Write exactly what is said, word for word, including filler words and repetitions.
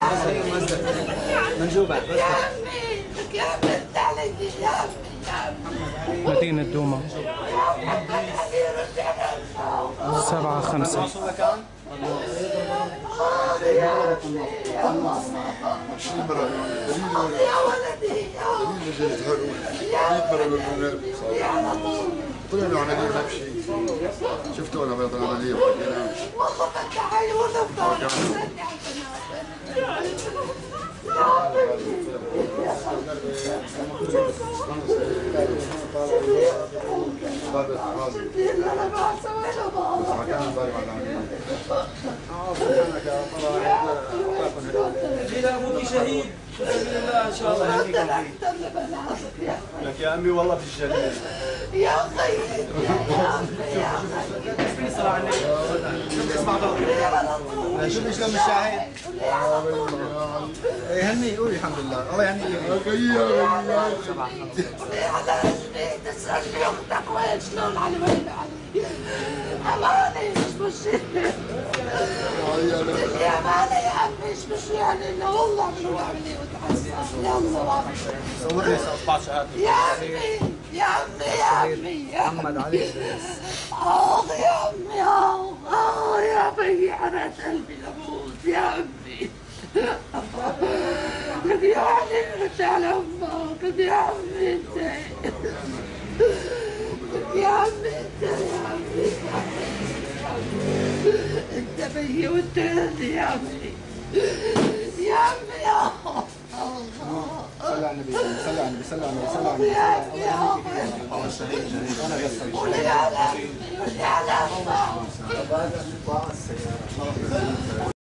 منجوبة بس يا عمي انت عليك يا عمي يا عمي. مدينة دوما سبعة خمسة. يا ولدي طلعنا عملية ما في شيء. شفتوا انا بيض العملية وحكينا. والله فتح عيني ولا ابوك شهيد باذن الله ان شاء الله يهديكم لك يا امي والله في الجنه يا اخي يا اخي يا اخي صلاه على النبي اسمع ضغط شوف ايش لم الشاهد يهني قولي الحمد لله الله يهنيك على رجلي تسألني اختك وين شلون على وين اماني مش مشكلة يا مالي يا عمي مش مش يعني انه والله شو عملي وتحسن يا الله صورني اربع شهادات يا عمي يا عمي يا عمي يا محمد علي اخ يا عمي اخ اه يا عمي حرقت قلبي لموت يا عمي لك يا علي رد على امك لك يا عمي انت يا عمي انت يا عمي انت بيي وانت يا عمي يا عمي يا صلى على النبي صلى على النبي صلى على النبي صلى على النبي يا عمي يا شهيد انا بس قولي على قولي على